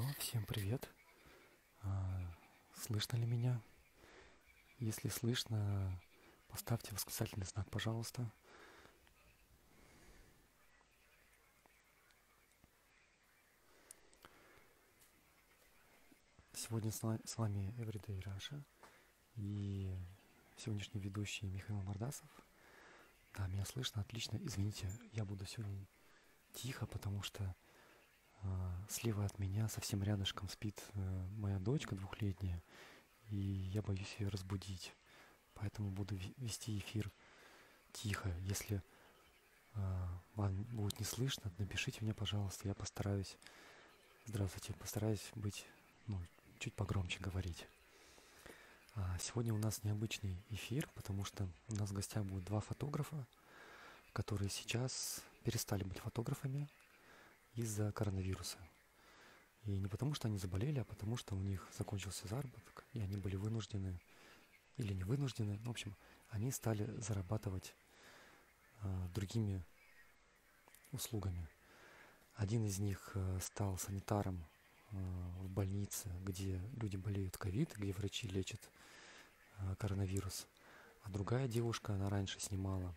Всем привет. Слышно ли меня? Если слышно, поставьте восклицательный знак, пожалуйста. Сегодня с вами Everyday Russia и сегодняшний ведущий Михаил Мордасов. Да, меня слышно отлично. Извините, я буду сегодня тихо, потому что слева от меня совсем рядышком спит моя дочка двухлетняя, и я боюсь ее разбудить. Поэтому буду вести эфир тихо. Если вам будет не слышно, напишите мне, пожалуйста, я постараюсь. Здравствуйте, постараюсь быть, чуть погромче говорить. Сегодня у нас необычный эфир, потому что у нас в гостях будут два фотографа, которые сейчас перестали быть фотографами из-за коронавируса. И не потому, что они заболели, а потому, что у них закончился заработок, и они были вынуждены, или не вынуждены, в общем, они стали зарабатывать другими услугами. Один из них стал санитаром в больнице, где люди болеют ковид, где врачи лечат коронавирус. А другая девушка, она раньше снимала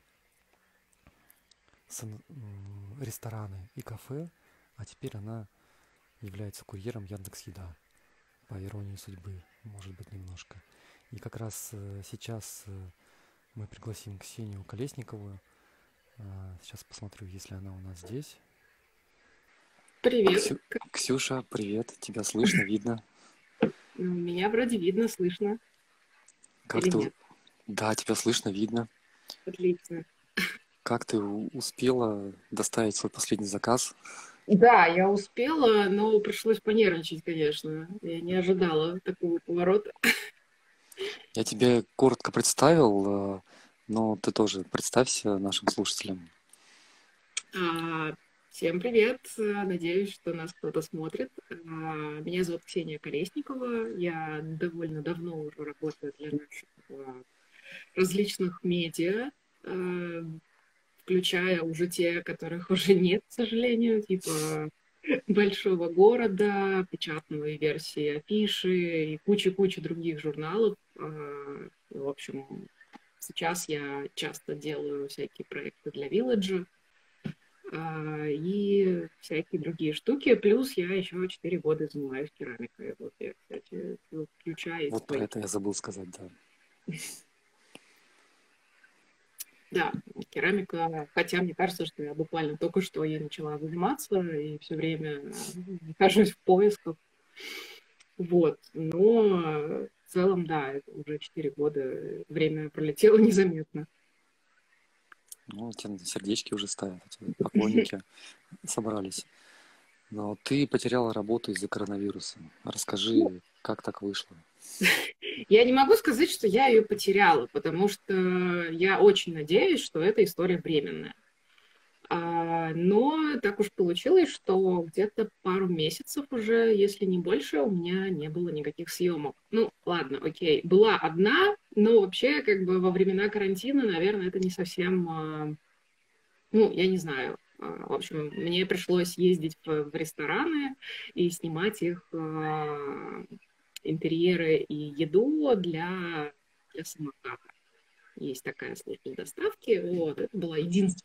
рестораны и кафе, а теперь она является курьером Яндекс.Еда. По иронии судьбы, может быть, немножко. И как раз сейчас мы пригласим Ксению Колесникову. Сейчас посмотрю, если она у нас здесь. Привет. Ксюша, привет. Тебя слышно, видно? Меня вроде видно, слышно. Как Или ты... нет? Да, тебя слышно, видно. Отлично. Как ты успела доставить свой последний заказ? Да, я успела, но пришлось понервничать, конечно. Я не ожидала такого поворота. Я тебя коротко представил, но ты тоже представься нашим слушателям. Всем привет. Надеюсь, что нас кто-то смотрит. Меня зовут Ксения Колесникова. Я довольно давно уже работаю для наших различных медиа, включая уже те, которых уже нет, к сожалению, типа большого города, печатные версии афиши и куча-куча других журналов. В общем, сейчас я часто делаю всякие проекты для Village и всякие другие штуки. Плюс я еще 4 года занимаюсь керамикой. Вот я, кстати, включаю Вот про свои. это я забыл сказать, да. Да, керамика, хотя мне кажется, что я буквально только что ей начала заниматься и все время нахожусь в поисках. Вот, но в целом, да, это уже 4 года, время пролетело незаметно. Ну, тебе сердечки уже ставят, поклонники собрались. Но ты потеряла работу из-за коронавируса. Расскажи, как так вышло? Я не могу сказать, что я ее потеряла, потому что я очень надеюсь, что эта история временная. Но так уж получилось, что где-то пару месяцев уже, если не больше, у меня не было никаких съемок. Ну, ладно, окей. Была одна, но вообще как бы во времена карантина, наверное, это не совсем, я не знаю. В общем, мне пришлось ездить в рестораны и снимать их интерьеры и еду для самоката. Есть такая служба доставки. Вот, это была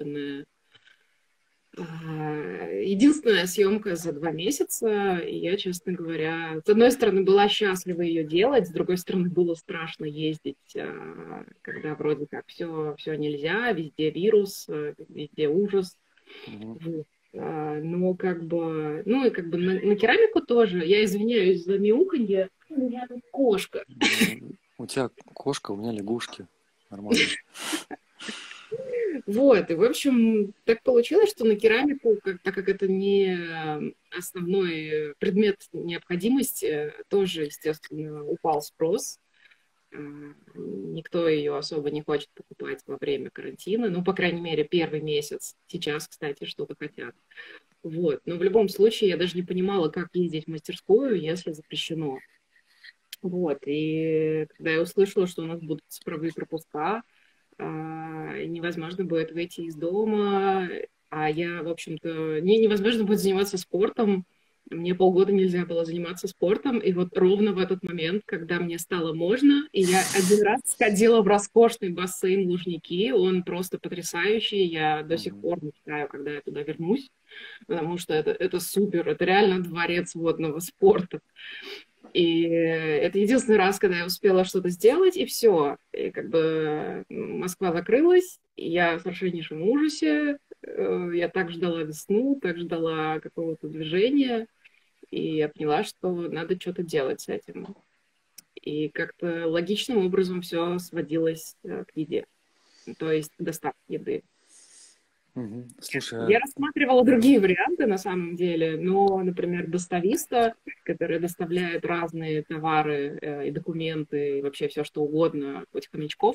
единственная съемка за 2 месяца, и я, честно говоря, с одной стороны, была счастлива ее делать, с другой стороны, было страшно ездить, когда вроде как все нельзя, везде вирус, везде ужас. Мгм. Вот. Но как бы, и как бы на керамику тоже, я извиняюсь за мяуканье, у меня тут кошка. У тебя кошка, у меня лягушки. Нормально. Вот, и, в общем, так получилось, что на керамику, так как это не основной предмет необходимости, тоже, естественно, упал спрос. Никто ее особо не хочет покупать во время карантина, ну, по крайней мере, первый месяц. Сейчас, кстати, что-то хотят. Вот, но в любом случае я даже не понимала, как ездить в мастерскую, если запрещено. Вот, и когда я услышала, что у нас будут цифровые пропуска, невозможно будет выйти из дома, а я, в общем-то, невозможно будет заниматься спортом, Мне полгода нельзя было заниматься спортом, и вот ровно в этот момент, когда мне стало можно, и я один раз сходила в роскошный бассейн Лужники, он просто потрясающий, я до сих Мгм. пор мечтаю, когда я туда вернусь, потому что это супер, это реально дворец водного спорта. И это единственный раз, когда я успела что-то сделать, и все. И как бы Москва закрылась, и я в совершеннейшем ужасе. Я так ждала весну, так ждала какого-то движения, и я поняла, что надо что-то делать с этим. И как-то логичным образом все сводилось к еде, то есть к доставке еды. Мгм. Слушай, Я рассматривала мгм. другие варианты на самом деле, но, например, достависта, который доставляет разные товары и документы, и вообще все что угодно, хоть хомячков,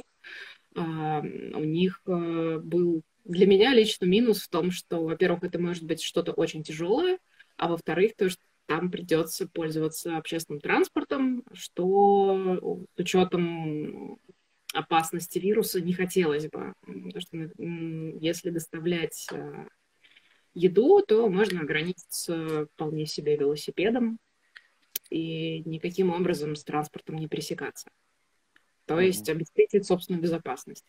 у них был для меня лично минус в том, что, во-первых, это может быть что-то очень тяжелое, а во-вторых, то, что там придется пользоваться общественным транспортом, что с учетом опасности вируса не хотелось бы. Потому что если доставлять еду, то можно ограничиться вполне себе велосипедом и никаким образом с транспортом не пересекаться. То есть Мгм. обеспечить собственную безопасность.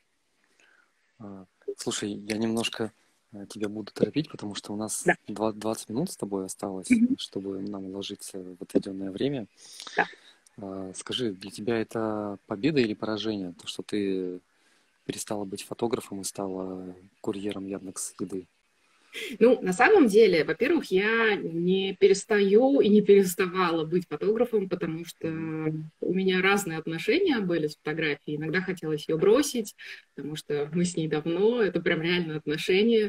А, Слушай, я немножко тебя буду торопить, потому что у Да. нас 20 минут с тобой осталось, Мгм. чтобы нам уложиться в отведенное время. Да. Скажи, для тебя это победа или поражение? То, что ты перестала быть фотографом и стала курьером Яндекс Еды? Ну, на самом деле, во-первых, я не перестаю и не переставала быть фотографом, потому что Мгм. у меня разные отношения были с фотографией. Иногда хотелось ее бросить, потому что мы с ней давно, это прям реально отношения.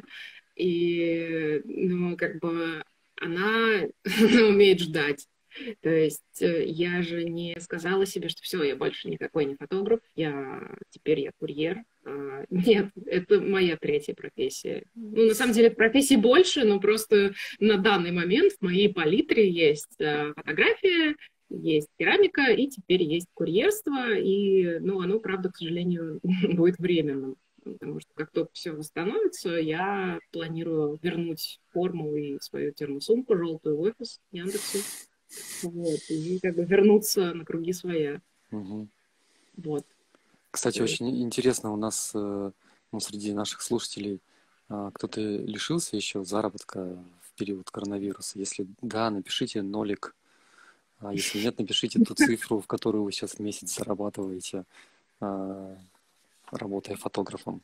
И, ну, как бы она, она умеет ждать. То есть я же не сказала себе, что все, я больше никакой не фотограф, теперь я курьер. Нет, это моя третья профессия. Ну, на самом деле, профессий больше, но просто на данный момент в моей палитре есть фотография, есть керамика, и теперь есть курьерство, и, ну, оно, правда, к сожалению, будет временным, потому что как только все восстановится, я планирую вернуть форму и свою термосумку желтую в офис Яндексу, вот, и как бы вернуться на круги своя. Мгм. Вот. Кстати, То есть, очень интересно, у нас ну, среди наших слушателей кто-то лишился еще заработка в период коронавируса. Если да, напишите нолик, а если нет, напишите ту цифру, в которую вы сейчас в месяц зарабатываете, а, работая фотографом.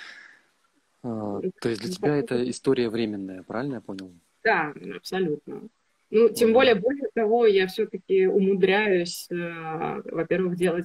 То есть для тебя это история временная, правильно я понял? да, абсолютно. Ну, тем Мгм. более того, я все-таки умудряюсь, во-первых, делать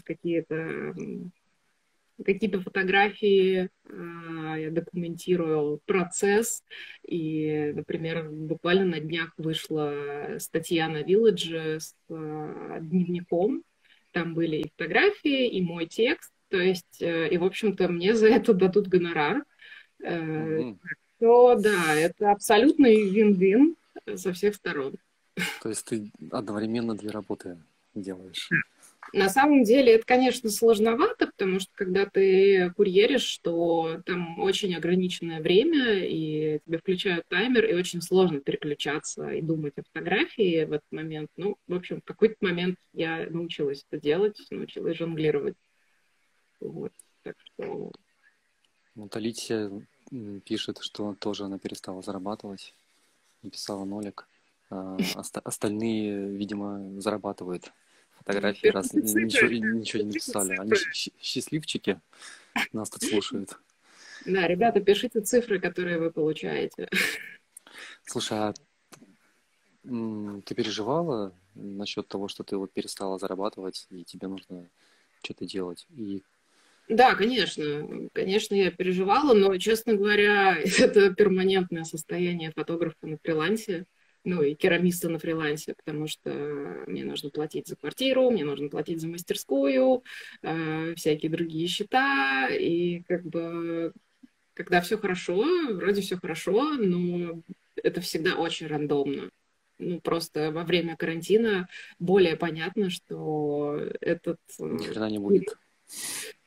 какие-то фотографии, я документирую процесс. И, например, буквально на днях вышла статья на Village с дневником. Там были и фотографии, и мой текст. То есть, и, в общем-то, мне за это дадут гонорар. Э, Мгм. То да, это абсолютный вин-вин со всех сторон. То есть ты одновременно две работы делаешь. На самом деле это, конечно, сложновато, потому что когда ты курьеришь, то там очень ограниченное время, и тебе включают таймер, и очень сложно переключаться и думать о фотографии в этот момент. Ну, в общем, в какой-то момент я научилась это делать, научилась жонглировать. Вот. Так что, Вот Алисия пишет, что тоже она перестала зарабатывать, написала нолик. Остальные, видимо, зарабатывают фотографии, раз пишите ничего, цифры, ничего не пишите написали. Они цифры. счастливчики, нас тут слушают. Да, ребята, пишите цифры, которые вы получаете. Слушай, а ты переживала насчет того, что ты вот перестала зарабатывать, и тебе нужно что-то делать? И Да, конечно, конечно, я переживала, но, честно говоря, это перманентное состояние фотографа на фрилансе, ну и керамиста на фрилансе, потому что мне нужно платить за квартиру, мне нужно платить за мастерскую, всякие другие счета, и как бы, когда все хорошо, вроде все хорошо, но это всегда очень рандомно. Ну, просто во время карантина более понятно, что этот ни хрена не будет.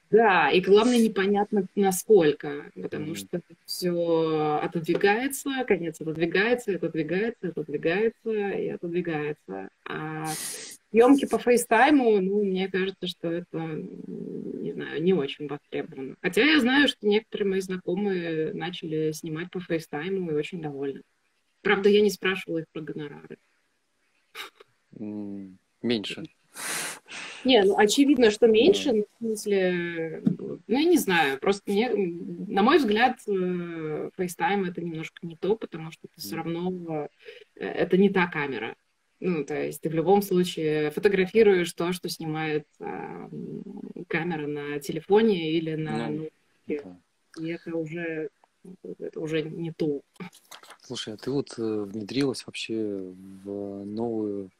Да, и главное, непонятно насколько, потому М, что все отодвигается, конец отодвигается, отодвигается, отодвигается и отодвигается. А съемки по фейстайму, ну, мне кажется, что это, не знаю, не очень востребовано. Хотя я знаю, что некоторые мои знакомые начали снимать по фейстайму и очень довольны. Правда, я не спрашивала их про гонорары. Меньше. Не, ну очевидно, что Да. меньше, ну, в смысле, ну, я не знаю, просто мне, на мой взгляд, FaceTime это немножко не то, потому что ты все М, равно, это не та камера. Ну, то есть ты в любом случае фотографируешь то, что снимает камера на телефоне или на Ну, ноутбуке, да. и это уже не то. Слушай, а ты вот внедрилась вообще в новую,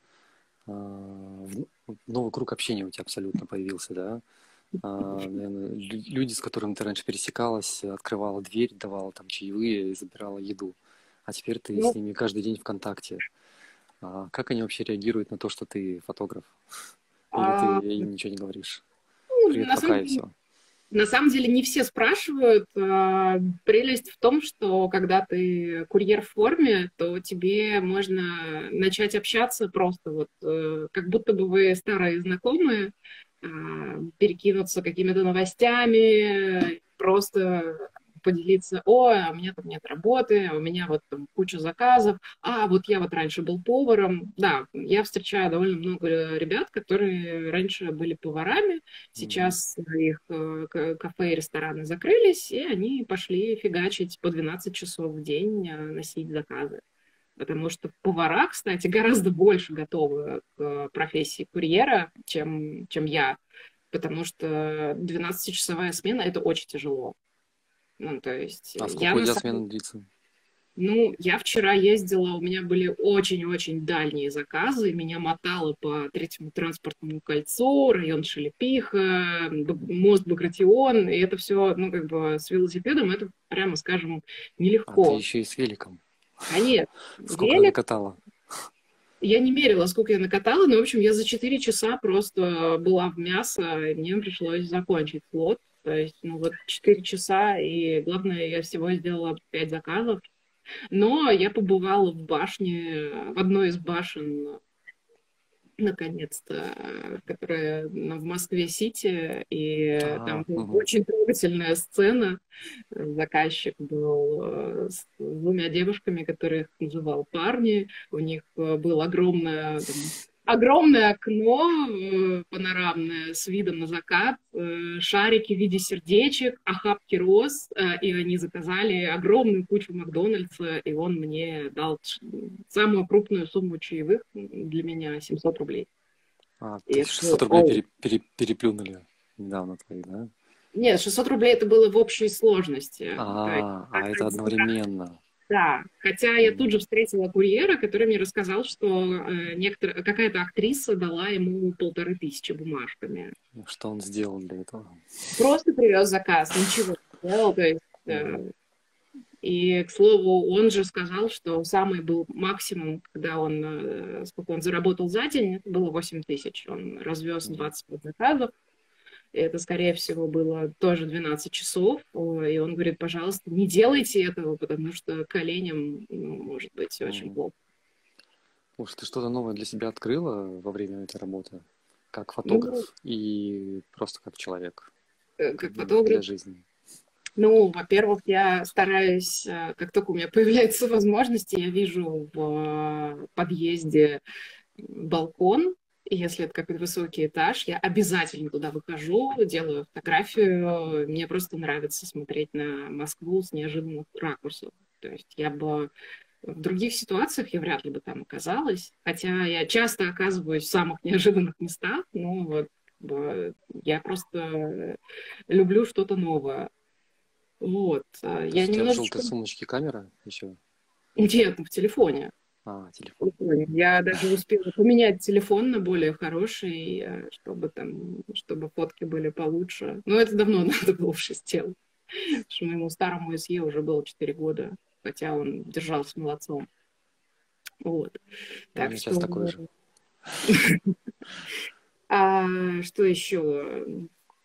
в новый круг общения у тебя абсолютно появился, да? Наверное, люди, с которыми ты раньше пересекалась, открывала дверь, давала там чаевые и забирала еду. А теперь ты с Ну, ними каждый день ВКонтакте. Как они вообще реагируют на то, что ты фотограф? Или ты а, им ничего не говоришь? ну, Привет, на самом пока и деле, все. На самом деле не все спрашивают. Прелесть в том, что когда ты курьер в форме, то тебе можно начать общаться просто вот как будто бы вы старые знакомые, перекинуться какими-то новостями, просто поделиться, ой, а у меня там нет работы, а у меня вот там куча заказов, вот я вот раньше был поваром. Да, я встречаю довольно много ребят, которые раньше были поварами, Мгм. сейчас их кафе и рестораны закрылись, и они пошли фигачить по 12 часов в день, носить заказы. Потому что повара, кстати, гораздо больше готовы к профессии курьера, чем я. Потому что 12-часовая смена– это очень тяжело. Ну, то есть А я сколько у на тебя самом смена длится? ну, я вчера ездила, у меня были очень-очень дальние заказы, меня мотало по третьему транспортному кольцу, район Шелепиха, мост Багратион, и это все, ну, как бы с велосипедом, это, прямо скажем, А ты нелегко. еще и с великом. А нет, Сколько ты велик, накатала? я не мерила, сколько я накатала, но, в общем, я за 4 часа просто была в мясо, и мне пришлось закончить слот. То есть, ну, вот 4 часа, и главное, я всего сделала 5 заказов. Но я побывала в башне, в одной из башен, наконец-то, которая в Москве-Сити, и там была Мгм. очень трогательная сцена. Заказчик был с двумя девушками, которых называл парни. У них было огромное окно панорамное с видом на закат, шарики в виде сердечек, охапки роз, и они заказали огромную кучу Макдональдса, и он мне дал самую крупную сумму чаевых для меня 700 рублей. И То я есть 600 такой, рублей оу. переплюнули недавно твои, да? Нет, 600 рублей это было в общей сложности. То есть, Это одновременно. да, хотя я тут М, же встретила курьера, который мне рассказал, что какая-то актриса дала ему 1500 бумажками. Что он сделал для этого? Просто привез заказ, ничего не сделал. То есть, Мгм. и, к слову, он же сказал, что самый был максимум, сколько он заработал за день, это было 8000. Он развез Мгм. 25 заказов. И это, скорее всего, было тоже 12 часов. И он говорит, пожалуйста, не делайте этого, потому что коленям, ну, может быть очень Мгм. плохо. Слушай, ты что-то новое для себя открыла во время этой работы? Как Ну, фотограф и просто как человек, как как бы фотограф, для жизни. ну, во-первых, я стараюсь, как только у меня появляются возможности, я вижу в подъезде балкон, и если это какой-то высокий этаж, я обязательно туда выхожу, делаю фотографию. Мне просто нравится смотреть на Москву с неожиданных ракурсов. То есть я бы в других ситуациях я вряд ли бы там оказалась, хотя я часто оказываюсь в самых неожиданных местах, но вот как бы, я просто люблю что-то новое. Вот. То Я есть у тебя в желтой немножечко... сумочке камера еще? Нет, в телефоне. Телефон. Я даже успела поменять телефон на более хороший, чтобы фотки были получше. Но это давно надо было уже сделать. Потому что моему старому СЕ уже было 4 года, хотя он держался молодцом. Вот. У Так меня сейчас что, такой же. что еще?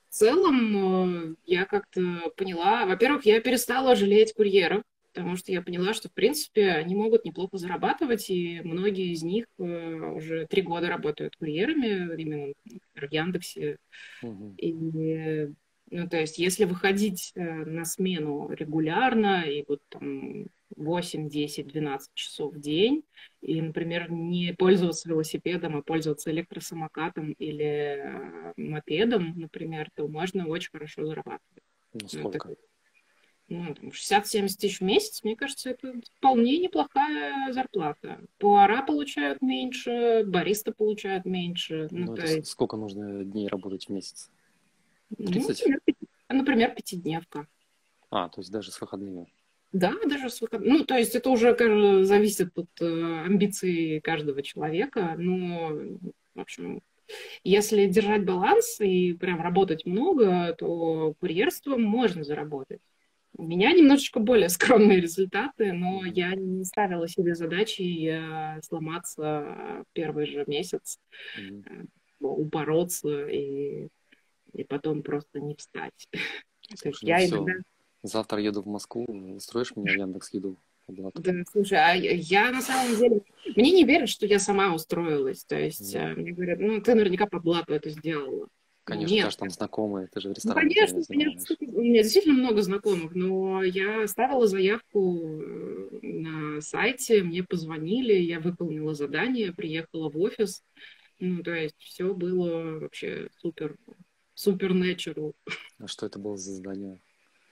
В целом, я как-то поняла, во-первых, я перестала жалеть курьеров, потому что я поняла, что, в принципе, они могут неплохо зарабатывать, и многие из них уже 3 года работают курьерами, именно, например, в Яндексе. Мгм. И, ну, то есть, если выходить на смену регулярно, и вот там 8, 10, 12 часов в день, и, например, не пользоваться велосипедом, а пользоваться электросамокатом или мопедом, например, то можно очень хорошо зарабатывать. Ну, Ну, это, сколько? ну, там 60-70 тысяч в месяц, мне кажется, это вполне неплохая зарплата. Повара получают меньше, бариста получают меньше. Ну, Ну, то это есть, сколько нужно дней работать в месяц? ну, 30? например, пятидневка. А, то есть даже с выходными. Да, даже с Ну, то есть это уже зависит от амбиций каждого человека. Но, в общем, если держать баланс и прям работать много, то курьерством можно заработать. У меня немножечко более скромные результаты, но Мгм. я не ставила себе задачи сломаться в первый же месяц, Мгм. э, упороться и потом просто не встать. То есть Слушай, ну я все. иногда Завтра еду в Москву. Устроишь меня в Яндекс.Еду оплату? Да, слушай, а я на самом деле, мне не верят, что я сама устроилась. То есть Мгм. мне говорят, ну, ты наверняка по блату это сделала. Конечно, у тебя Нет. же там знакомые, ты же в Ну, ресторане конечно, правильно у меня, занимаешь. у меня действительно много знакомых, но я ставила заявку на сайте, мне позвонили, я выполнила задание, приехала в офис. Ну, то есть все было вообще супер, супер natural. А что это было за задание?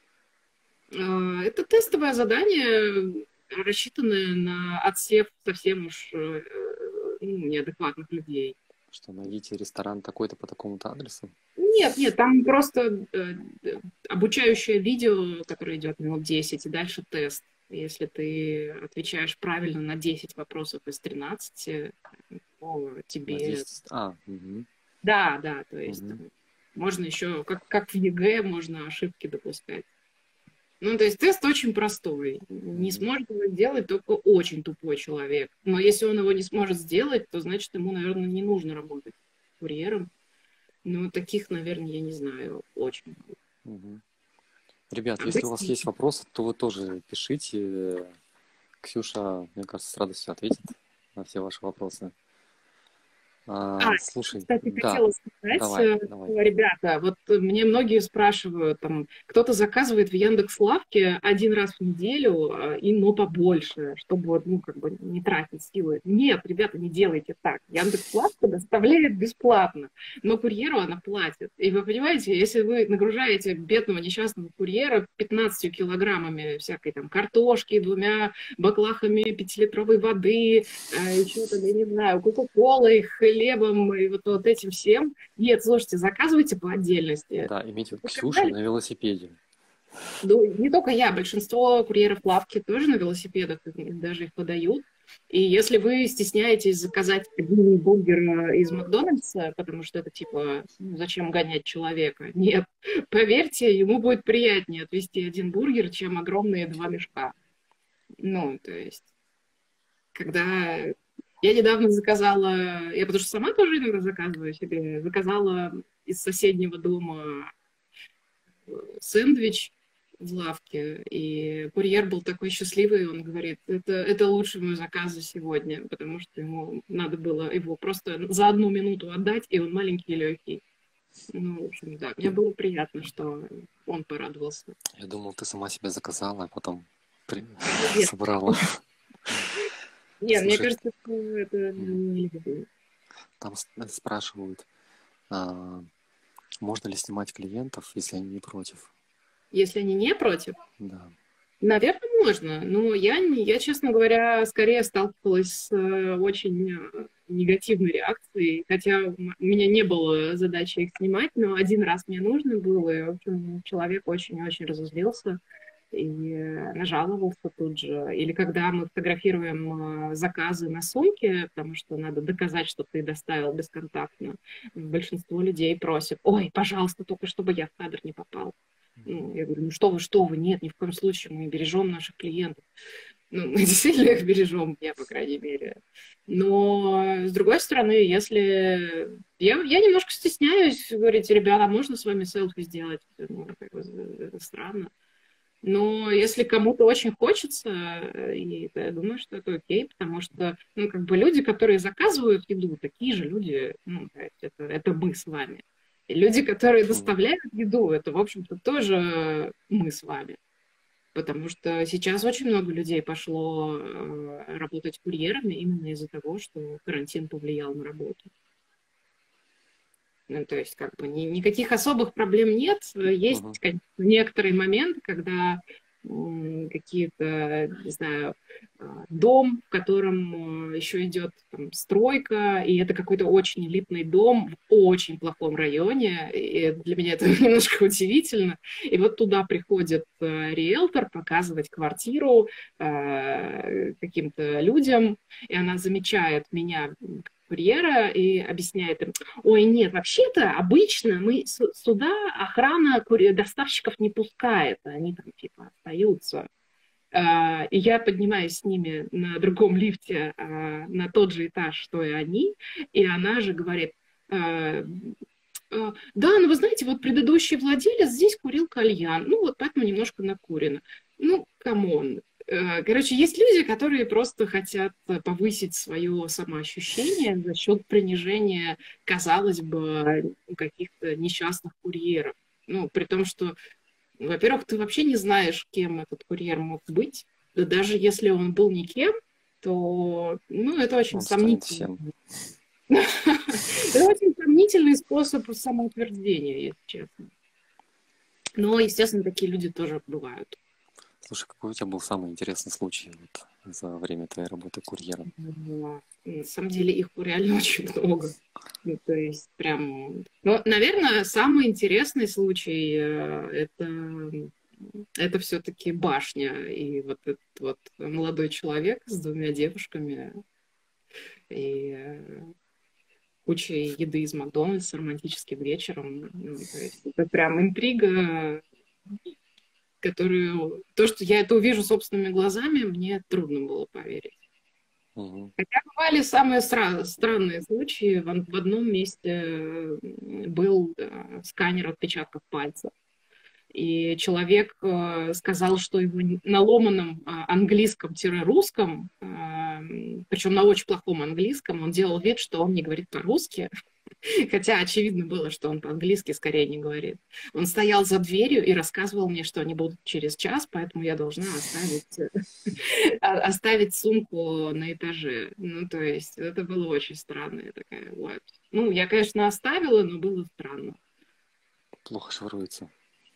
Это тестовое задание, рассчитанное на отсев совсем уж ну, неадекватных людей. Что найдите ресторан такой-то по такому-то адресу? Нет, нет, там просто обучающее видео, которое идет минут 10, и дальше тест. Если ты отвечаешь правильно на 10 вопросов из 13, то На тебе... 10. А, угу. Да, да, то есть Угу. можно еще, как в ЕГЭ, можно ошибки допускать. Ну, то есть тест очень простой. Не Угу. сможет его сделать только очень тупой человек. Но если он его не сможет сделать, то значит ему, наверное, не нужно работать курьером. Ну, таких, наверное, я не знаю, очень. Угу. Ребят, если у вас Обычно. есть вопросы, то вы тоже пишите. Ксюша, мне кажется, с радостью ответит на все ваши вопросы. Слушай, Кстати, да, хотела сказать, давай, давай. ребята, вот мне многие спрашивают, там, кто-то заказывает в Яндекс.Лавке 1 раз в неделю, но побольше, чтобы вот, ну, как бы не тратить силы. Нет, ребята, не делайте так. Яндекс.Лавка доставляет бесплатно, но курьеру она платит. И вы понимаете, если вы нагружаете бедного несчастного курьера 15 килограммами всякой там картошки, 2 баклахами 5-литровой воды, еще там, я не знаю, кока-колой, хлебом и вот этим всем. Нет, слушайте, заказывайте по отдельности. Да, имейте в виду Ксюша Заказали? на велосипеде. Ну, не только я, большинство курьеров лавки тоже на велосипедах, и даже их подают. И если вы стесняетесь заказать один бургер из Макдональдса, потому что это типа, ну, зачем гонять человека? Нет, поверьте, ему будет приятнее отвезти один бургер, чем огромные 2 мешка. Ну, то есть, когда я недавно заказала, я потому что сама тоже иногда заказываю себе, заказала из соседнего дома сэндвич в лавке, и курьер был такой счастливый, он говорит, это лучший мой заказ за сегодня, потому что ему надо было его просто за 1 минуту отдать, и он маленький и легкий. Ну, в общем, да, мне было приятно, что он порадовался. Я думал, ты сама себя заказала, а потом Нет, собрала. нет, мне Слушай, кажется, что это не люблю. там спрашивают, можно ли снимать клиентов, если они не против? Если они не против, Да. наверное, можно, но я, честно говоря, скорее сталкивалась с очень негативной реакцией, хотя у меня не было задачи их снимать, но 1 раз мне нужно было, и, в общем, человек очень-очень разозлился и нажаловался тут же. Или когда мы фотографируем заказы на сумке, потому что надо доказать, что ты доставил бесконтактно, большинство людей просят, ой, пожалуйста, только чтобы я в кадр не попал. Ну, я говорю, ну что вы, нет, ни в коем случае мы бережем наших клиентов. Ну, мы действительно их бережем, я, по крайней мере. Но, с другой стороны, если... Я немножко стесняюсь говорить, ребята, а можно с вами селфи сделать? Ну, как бы, это странно. Но если кому-то очень хочется, и я думаю, что это окей, потому что, ну, как бы люди, которые заказывают еду, такие же люди, ну, то есть это мы с вами. И люди, которые доставляют еду, это, в общем-то, тоже мы с вами. Потому что сейчас очень много людей пошло работать курьерами именно из-за того, что карантин повлиял на работу. Ну, то есть, как бы никаких особых проблем нет. Есть, конечно, некоторые моменты, когда какие-то, не знаю, дом, в котором еще идет там, стройка, и это какой-то очень элитный дом в очень плохом районе, и для меня это немножко удивительно. И вот туда приходит риэлтор показывать квартиру каким-то людям, и она замечает меня, курьера, и объясняет им, ой, нет, вообще-то обычно мы сюда охрана доставщиков не пускает, они там типа остаются. И я поднимаюсь с ними на другом лифте на тот же этаж, что и они, и она же говорит, да, ну вы знаете, вот предыдущий владелец здесь курил кальян, ну вот поэтому немножко накурено. Ну, камон. Короче, есть люди, которые просто хотят повысить свое самоощущение за счет принижения, казалось бы, каких-то несчастных курьеров. Ну, при том, что, во-первых, ты вообще не знаешь, кем этот курьер мог быть. Да даже если он был никем, то, ну, это очень сомнительно. Это очень сомнительный способ самоутверждения, если честно. Но, естественно, такие люди тоже бывают. Слушай, какой у тебя был самый интересный случай вот, за время твоей работы курьером? На самом деле их реально очень много. Ну, то есть прям... Ну, наверное, самый интересный случай это все-таки башня. И вот этот вот молодой человек с двумя девушками и кучей еды из Макдональдса романтическим вечером. Ну, то есть это прям интрига, которую... То, что я это увижу собственными глазами, мне трудно было поверить. Хотя бывали самые странные случаи. В одном месте был сканер отпечатков пальцев. И человек сказал, что его на ломаном английском-русском, причем на очень плохом английском, он делал вид, что он не говорит по-русски, хотя очевидно было, что он по-английски скорее не говорит. Он стоял за дверью и рассказывал мне, что они будут через час, поэтому я должна оставить сумку на этаже. Ну, то есть это было очень странно. Я такая, вот. Ну, я, конечно, оставила, но было странно. Плохо шифруется.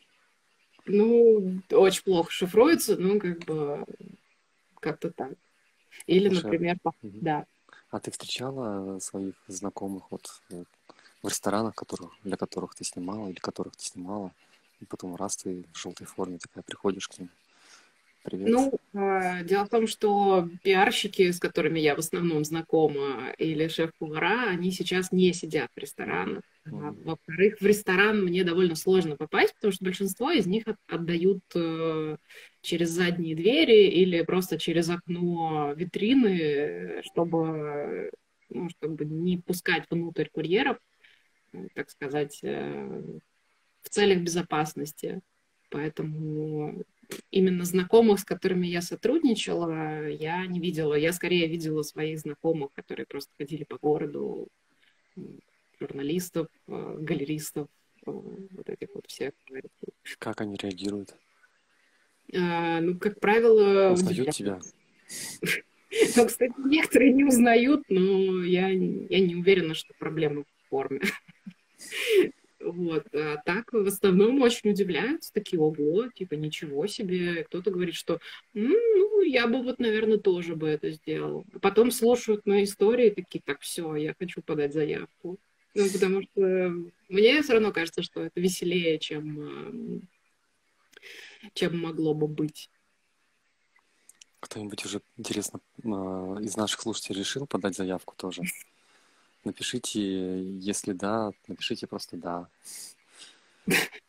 Ну, очень плохо шифруется, ну, как бы, как-то так. Или, Слушай, например, да. А ты встречала своих знакомых вот в ресторанах, для которых ты снимала, или которых ты снимала, и потом раз ты в желтой форме такая приходишь к ним? Привет. Ну, дело в том, что пиарщики, с которыми я в основном знакома, или шеф-повара, они сейчас не сидят в ресторанах. Во-вторых, в ресторан мне довольно сложно попасть, потому что большинство из них отдают через задние двери или просто через окно витрины, чтобы не пускать внутрь курьеров, так сказать, в целях безопасности. Поэтому именно знакомых, с которыми я сотрудничала, я не видела. Я скорее видела своих знакомых, которые просто ходили по городу, журналистов, галеристов, вот этих вот всех. Как они реагируют? Ну, как правило, узнают тебя? Ну, кстати, некоторые не узнают, но я не уверена, что проблема в форме. Вот. А так в основном очень удивляются, такие, ого, типа, ничего себе. Кто-то говорит, что, ну, я бы вот, наверное, тоже бы это сделал. А потом слушают мои истории, такие, так, все, я хочу подать заявку. Ну, потому что мне все равно кажется, что это веселее, чем могло бы быть. Кто-нибудь уже, интересно, из наших слушателей решил подать заявку тоже? Напишите, если да, напишите просто «да».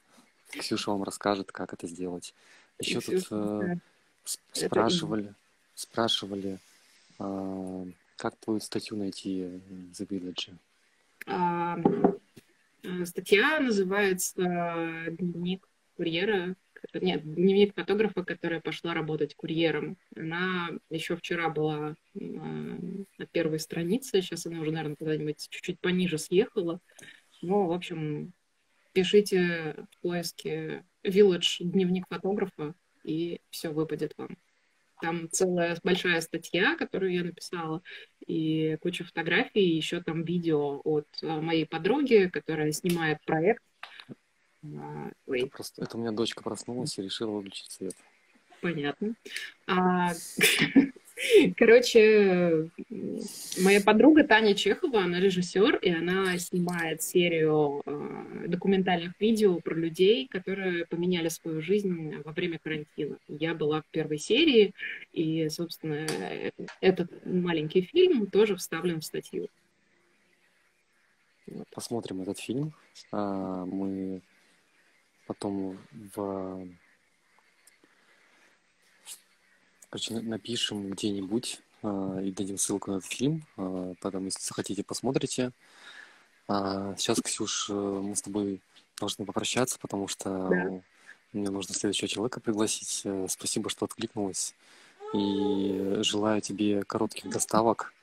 Ксюша вам расскажет, как это сделать. Еще тут спрашивали, спрашивали, как твою статью найти в The Village? А, Статья называется «Дневник курьера». Нет, дневник фотографа, которая пошла работать курьером. Она еще вчера была на первой странице, сейчас она уже, наверное, куда-нибудь чуть-чуть пониже съехала. Ну, в общем, пишите в поиске Village дневник фотографа, и все выпадет вам. Там целая большая статья, которую я написала, и куча фотографий, и еще там видео от моей подруги, которая снимает проект. Это Ой, просто это у меня дочка проснулась и решила выключить свет. понятно. А, Короче, моя подруга Таня Чехова, она режиссер, и она снимает серию документальных видео про людей, которые поменяли свою жизнь во время карантина. Я была в первой серии, и, собственно, этот маленький фильм тоже вставлен в статью. Вот. Посмотрим этот фильм. Мы потом короче, напишем где-нибудь и дадим ссылку на этот фильм. Потом, если захотите, посмотрите. Сейчас, Ксюш, мы с тобой должны попрощаться, потому что Да. мне нужно следующего человека пригласить. Спасибо, что откликнулась. И желаю тебе коротких доставок.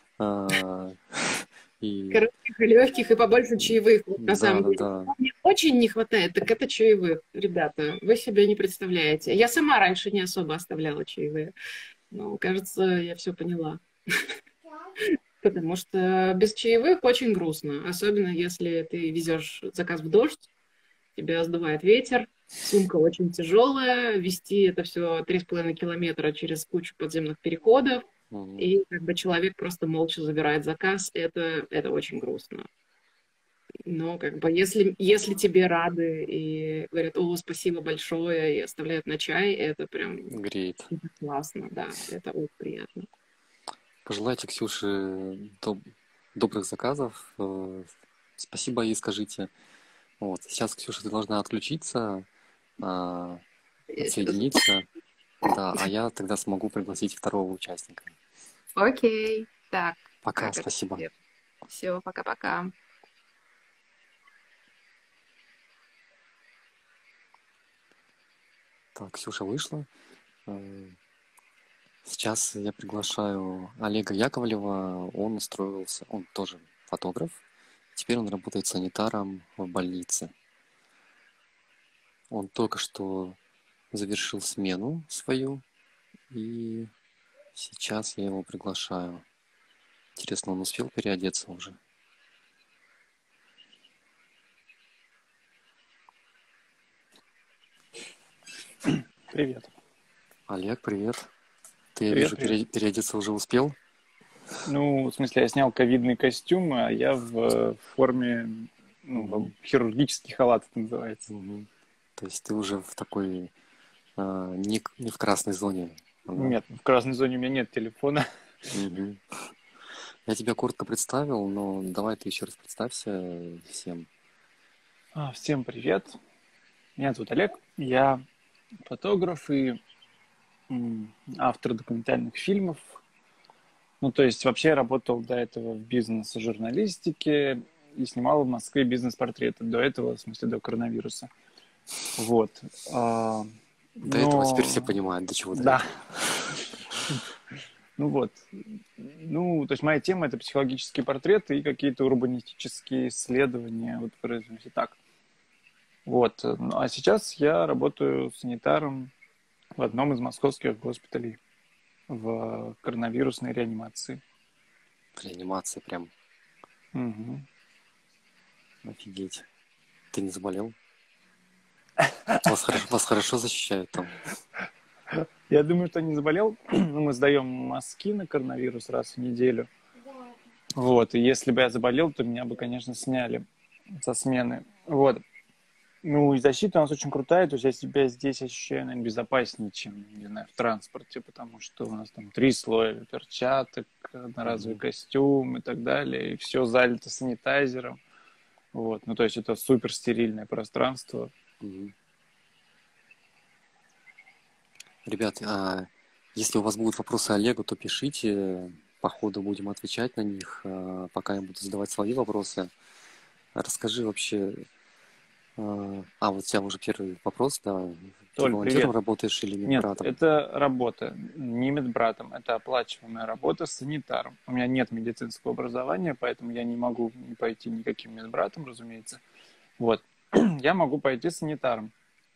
И Коротких и легких, и побольше чаевых, вот, на да, самом деле. да. Что мне очень не хватает, так это чаевых, ребята. Вы себе не представляете. Я сама раньше не особо оставляла чаевые. Но, кажется, я все поняла. Потому что без чаевых очень грустно. Особенно если ты везешь заказ в дождь, тебя сдувает ветер, сумка очень тяжелая, вести это все 3,5 километра через кучу подземных переходов, Мгм. и как бы человек просто молча забирает заказ, это очень грустно. Но как бы если тебе рады и говорят: о, спасибо большое, и оставляют на чай, это прям Греет. классно, да, это очень приятно. Пожелайте Ксюше добрых заказов. Спасибо ей скажите. Вот. Сейчас, Ксюша, ты должна отключиться, Я щас- отсоединиться. Да, а я тогда смогу пригласить второго участника. Окей, так, Пока, как это спасибо. все, пока-пока. Так, Ксюша вышла. Э, Сейчас я приглашаю Олега Яковлева. Он устроился, он тоже фотограф. Теперь он работает санитаром в больнице. Он только что завершил смену свою, и сейчас я его приглашаю. Интересно, он успел переодеться уже? Привет. Олег, привет. Ты, я Привет, вижу, привет. переодеться уже успел? Ну, в смысле, я снял ковидный костюм, а я в форме, Мгм. хирургический халат это называется. Мгм. То есть ты уже в такой, не в красной зоне, да? Нет, в красной зоне у меня нет телефона. Мгм. Я тебя коротко представил, но давай ты еще раз представься всем. Всем привет. Меня зовут Олег. Я фотограф и автор документальных фильмов. Ну, то есть вообще я работал до этого в бизнес-журналистике и снимал в Москве бизнес-портреты. До этого, в смысле, до коронавируса. Вот. До этого теперь все Но... понимают, до чего до Да. этого. Ну вот. Ну, то есть моя тема — это психологические портреты и какие-то урбанистические исследования, вот выразимся так. Вот. Ну, а сейчас я работаю санитаром в одном из московских госпиталей в коронавирусной реанимации. Реанимация прям Угу. офигеть. Ты не заболел? Вас хорошо защищают там. Я думаю, что не заболел. Мы сдаем мазки на коронавирус раз в неделю. Вот. И если бы я заболел, то меня бы, конечно, сняли со смены. Вот. Ну, и защита у нас очень крутая, то есть я себя здесь ощущаю, наверное, безопаснее, чем, не знаю, в транспорте, потому что у нас там 3 слоя перчаток, одноразовый костюм и так далее, и все залито санитайзером. Вот, ну, то есть это супер стерильное пространство. Мгм. Ребят, Если у вас будут вопросы Олегу, то пишите. По ходу будем отвечать на них. Пока я буду задавать свои вопросы. Расскажи вообще... вот у тебя уже первый вопрос, да. Ты Толь, волонтером привет. работаешь или Нет, медбратом? это работа, не медбратом, это оплачиваемая работа с санитаром. У меня нет медицинского образования, поэтому я не могу не пойти никаким медбратом, разумеется. Вот. Я могу пойти санитаром.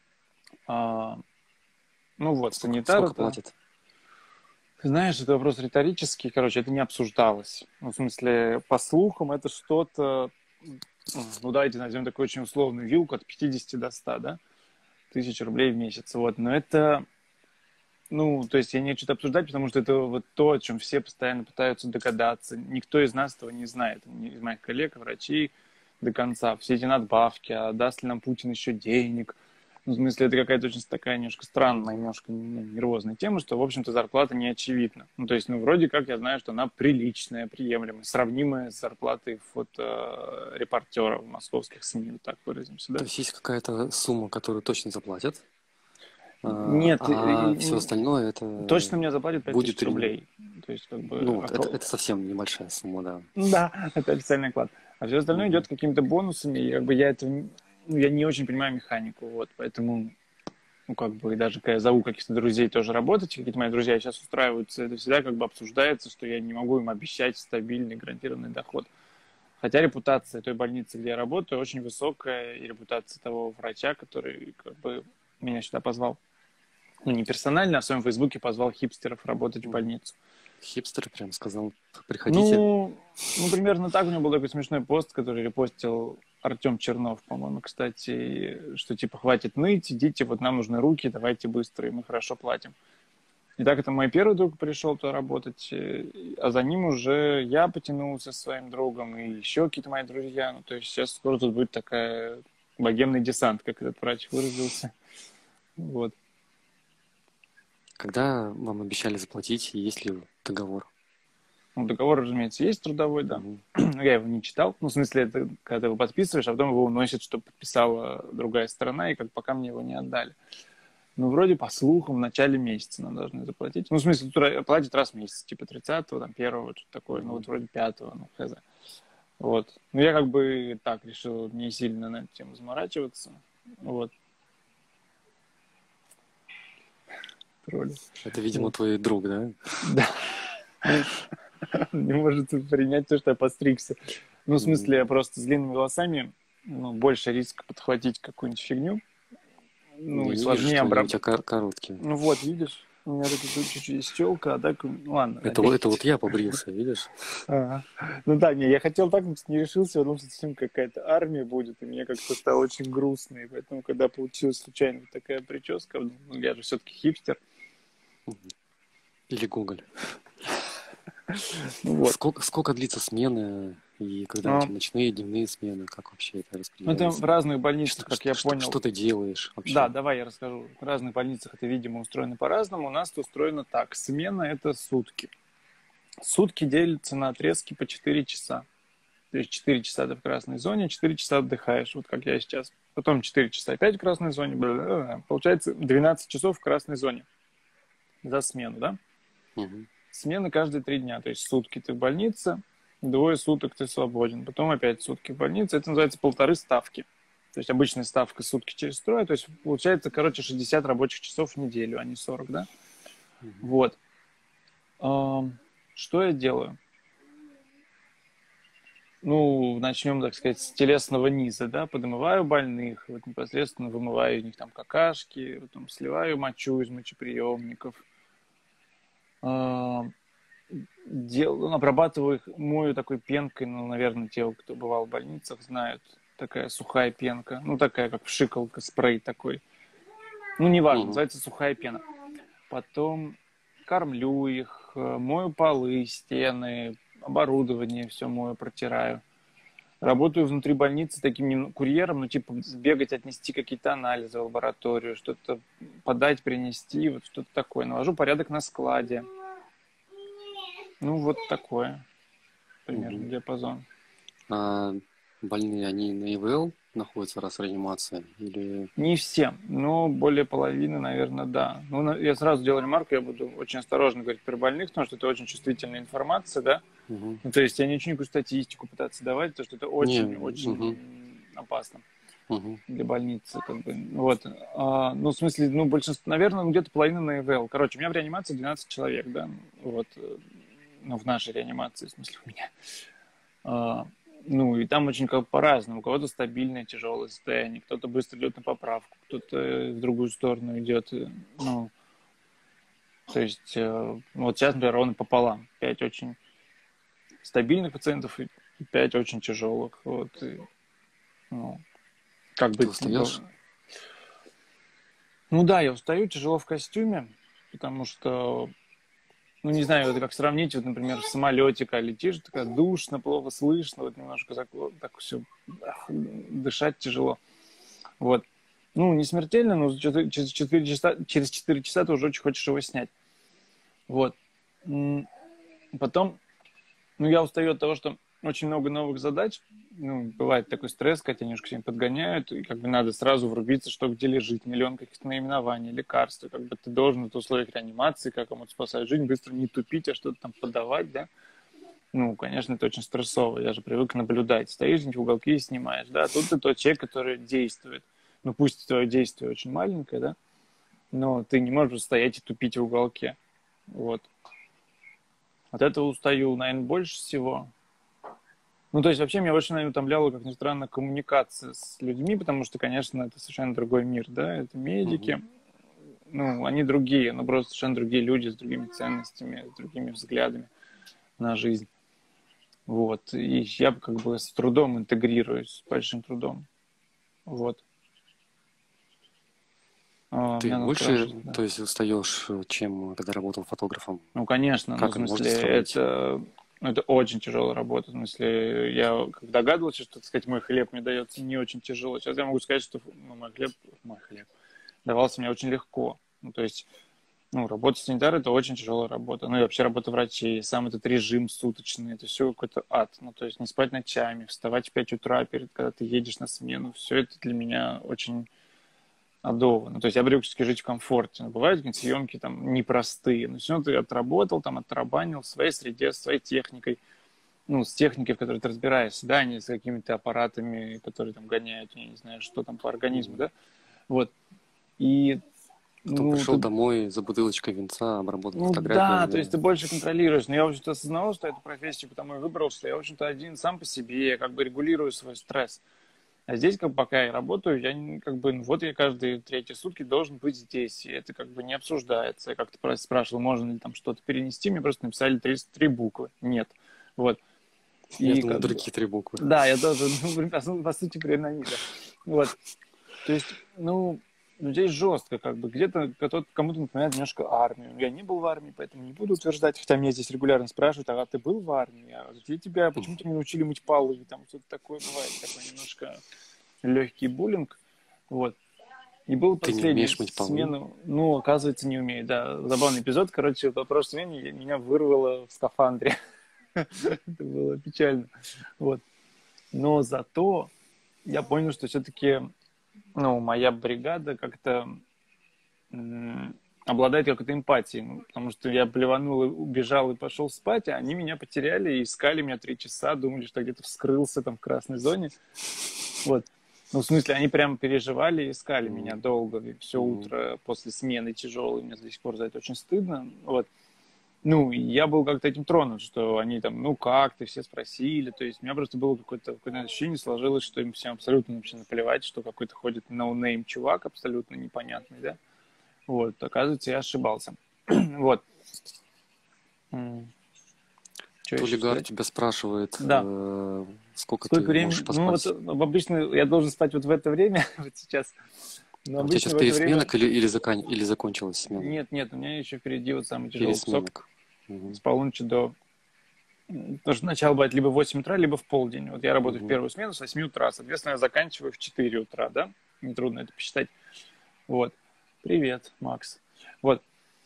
Санитар Сколько это... платят? Ты знаешь, это вопрос риторический, короче, это не обсуждалось. Ну, в смысле, по слухам, это что-то, давайте назовем такую очень условную вилку от 50 до 100, да, тысяч рублей в месяц. Вот, но это, то есть я не хочу это обсуждать, потому что это вот то, о чем все постоянно пытаются догадаться. Никто из нас этого не знает, ни из моих коллег, врачей до конца. Все эти надбавки, а даст ли нам Путин еще денег? В смысле, это какая-то очень такая немножко странная, немножко нервозная тема, что, в общем-то, зарплата не очевидна. То есть, вроде как я знаю, что она приличная, приемлемая, сравнимая с зарплатой репортеров московских СМИ, вот так выразимся, да? То есть есть какая-то сумма, которую точно заплатят, Нет, все остальное это точно мне заплатят 5000 будет рублей. То есть, это совсем небольшая сумма, да. Да, это официальный оклад. А все остальное идет какими-то бонусами, и я не очень понимаю механику, вот, поэтому, даже когда я зову каких-то друзей тоже работать, какие-то мои друзья сейчас устраиваются, это всегда обсуждается, что я не могу им обещать стабильный, гарантированный доход. Хотя репутация той больницы, где я работаю, очень высокая, и репутация того врача, который меня сюда позвал, не персонально, а в своем фейсбуке позвал хипстеров работать в больницу. Хипстер прям сказал, приходите. Примерно так. У него был такой смешной пост, который репостил Артем Чернов, по-моему, кстати, что хватит ныть, идите, вот нам нужны руки, давайте быстро, и мы хорошо платим. И так это мой первый друг пришел туда работать, а за ним уже я потянулся со своим другом, и еще какие-то мои друзья. То есть сейчас скоро тут будет такая богемный десант, как этот врач выразился. Вот. Когда вам обещали заплатить, и есть ли договор? Договор, разумеется, есть трудовой, да. Но я его не читал. В смысле, это когда ты его подписываешь, а потом его уносят, чтобы подписала другая сторона, и пока мне его не отдали. Вроде по слухам, в начале месяца нам должны заплатить. В смысле, платят раз в месяц, 30-го, 1-го, что-то такое, вроде 5-го, хз. Вот. Я так решил не сильно на эту тему заморачиваться. Вот. Тролли. Это, видимо, твой друг, да? Да. Не может принять то, что я постригся. В смысле, я просто с длинными волосами, больше риска подхватить какую-нибудь фигню. И сложнее обработать. У тебя короткие. Видишь, у меня чуть-чуть есть челка, а так, ладно. Это вот я побрился, видишь? Я хотел так, не решился, потому что совсем какая-то армия будет, и мне как-то стало очень грустно. И поэтому, когда получилась случайно такая прическа, я же все-таки хипстер. Или Гоголь. Сколько длится смена, и когда у тебя ночные, дневные смены, как вообще это распределяется? Это в разных больницах, как я понял. Что ты делаешь вообще? Да, давай я расскажу. В разных больницах это, видимо, устроено по-разному. У нас это устроено так. Смена – это сутки. Сутки делятся на отрезки по 4 часа. То есть 4 часа ты в красной зоне, 4 часа отдыхаешь, вот как я сейчас. Потом 4 часа опять в красной зоне. Получается 12 часов в красной зоне за смену, да? Угу. Смена каждые 3 дня. То есть сутки ты в больнице, 2 суток ты свободен. Потом опять сутки в больнице. Это называется 1,5 ставки. То есть обычная ставка сутки через трое. То есть получается, 60 рабочих часов в неделю, а не 40, да? Угу. Вот. Что я делаю? Начнем, так сказать, с телесного низа, да, подмываю больных, непосредственно вымываю из них там какашки, потом сливаю мочу из мочеприемников, обрабатываю их, мою такой пенкой, наверное, те, кто бывал в больницах, знают, такая сухая пенка, такая, как пшикалка, спрей такой, неважно, называется сухая пена. Потом кормлю их, мою полы, стены, оборудование, все мою, протираю. Работаю внутри больницы таким курьером, сбегать, отнести какие-то анализы в лабораторию, что-то подать, принести, что-то такое. Навожу порядок на складе. Вот такое примерно диапазон. А больные, они на ИВЛ находятся раз в реанимации? Или... Не все, но более половины, наверное, да. Ну, я сразу делаю ремарку, я буду очень осторожно говорить про больных, потому что это очень чувствительная информация, да. Мгм. Ну, то есть я не очень никакую статистику пытаться давать, потому что это Не, очень опасно мгм. для больницы, как бы. Вот. Ну, в смысле, ну, большинство, наверное, где-то половина на ИВЛ. Короче, у меня в реанимации 12 человек, да. Вот. Ну, в нашей реанимации, в смысле, у меня. А, ну, и там очень как по-разному. У кого-то стабильное, тяжелое состояние, кто-то быстро идет на поправку, кто-то в другую сторону идет. Ну, то есть, вот сейчас, например, ровно пополам. 5 очень стабильных пациентов и 5 очень тяжелых. Вот. И, ну, как Ты бы... устаешь? Ну да, я устаю, тяжело в костюме, потому что, ну не знаю, это как сравнить, вот, например, в самолете, когда летишь, такая душно, плохо слышно, вот немножко так все дышать тяжело. Вот. Ну, не смертельно, но через 4 часа ты уже очень хочешь его снять. Вот. Потом, ну, я устаю от того, что очень много новых задач. Ну, бывает такой стресс, когда тебя немножко всем подгоняют, и как бы надо сразу врубиться, что где лежит, миллион каких-то наименований, лекарств. Как бы ты должен в условиях реанимации, как кому-то спасать жизнь, быстро не тупить, а что-то там подавать, да. Ну, конечно, это очень стрессово. Я же привык наблюдать. Стоишь в уголке и снимаешь, да. Тут ты тот человек, который действует. Ну, пусть твое действие очень маленькое, да, но ты не можешь стоять и тупить в уголке. Вот. От этого устаю, наверное, больше всего. Ну, то есть, вообще, меня очень, наверное, утомляла, как ни странно, коммуникация с людьми, потому что, конечно, это совершенно другой мир, да, это Мгм. медики, ну, они другие, но просто совершенно другие люди с другими ценностями, с другими взглядами на жизнь. Вот, и я как бы с трудом интегрируюсь, с большим трудом. Вот. Ты Меня она больше, спрашивает, да. то есть, устаешь, чем когда работал фотографом? Ну, конечно, ну, в Как можете смысле, сравнить? это очень тяжелая работа. В смысле, я как догадывался, что, так сказать, мой хлеб мне дается не очень тяжело. Сейчас я могу сказать, что ну, мой хлеб давался мне очень легко. Ну, то есть, ну, работа санитара – это очень тяжелая работа. Ну, и вообще работа врачей, сам этот режим суточный, это все какой-то ад. Ну, то есть, не спать ночами, вставать в 5 утра, когда ты едешь на смену. Все это для меня очень адово. Ну, то есть я привык все-таки жить в комфорте. Но бывают какие-то съемки там непростые. Но все равно ты отработал, там, оттарабанил в своей среде, с своей техникой. Ну, с техникой, в которой ты разбираешься, да, а не с какими-то аппаратами, которые там гоняют, я не знаю, что там по организму, Мгм. да. Вот. И, Потом ну, пришел ты... домой за бутылочкой винца, обработал Ну фотографию, да, то есть да. ты больше контролируешь. Но я, в общем-то, осознавал, что эту профессию потому и выбрал, что я, в общем-то, один сам по себе, я как бы регулирую свой стресс. А здесь, как пока я работаю, я как бы, ну, вот я каждые 3 сутки должен быть здесь. И это как бы не обсуждается. Я как-то спрашивал, можно ли там что-то перенести, мне просто написали 33 буквы. Нет. Вот. Я И думал, как бы... другие 3 буквы. Да, я тоже, ну, по сути, примерно они, да. Вот. То есть, ну, здесь жестко, как бы. Где-то кому-то напоминает немножко армию. Я не был в армии, поэтому не буду утверждать, хотя меня здесь регулярно спрашивают, а ты был в армии? А где тебя, почему тебя не научили мыть полы? Там что-то такое бывает, такое немножко легкий буллинг. Вот. И был Ты не последнюю умеешь мыть полы? смену, ну, оказывается, не умею, да. Забавный эпизод, короче, по прошлой смене меня вырвало в скафандре. Это было печально. Вот. Но зато я понял, что все-таки, ну, моя бригада как-то обладает какой-то эмпатией. Ну, потому что я блеванул, убежал и пошел спать, а они меня потеряли и искали меня 3 часа, думали, что где-то вскрылся там в красной зоне. Вот. Ну, в смысле, они прямо переживали и искали меня Мгм. долго, все Мгм. утро после смены тяжелой. Мне до сих пор за это очень стыдно. Вот. Ну, и я был как-то этим тронут, что они там, ну как ты, все спросили. То есть у меня просто было какое-то ощущение сложилось, что им всем абсолютно вообще наплевать, что какой-то ходит ноунейм чувак абсолютно непонятный, да. Вот, оказывается, я ошибался. Вот. Что еще Толигар сказать? тебя спрашивает, Да. сколько Сколько ты времени? можешь Ну, вот поспать. обычно я должен спать вот в это время, вот сейчас. Но А у тебя обычно сейчас в это время... пересменок или закончилась смена? Нет, у меня еще впереди вот самый тяжелый кусок. Пересменок. С Мгм. полуночи до... Потому что начало бывает либо в 8 утра, либо в полдень. Вот я работаю в Мгм. первую смену с 8 утра. Соответственно, я заканчиваю в 4 утра, да? Нетрудно это посчитать. Вот. Привет, Макс. Вот.